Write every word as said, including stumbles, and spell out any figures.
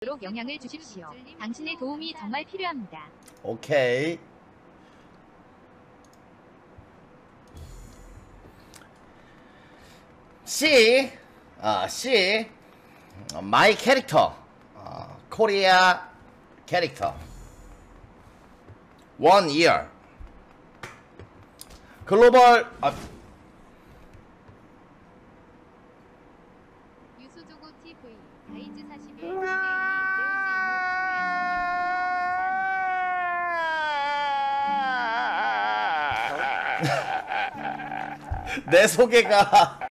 영향을 주십시오. 당신의 도움이 정말 필요합니다. 오케이. C, 아, C, my character, 어, 코리아 캐릭터. one year. 글로벌, 아, 유수조고 티브이 가이즈 사십일 내 소개가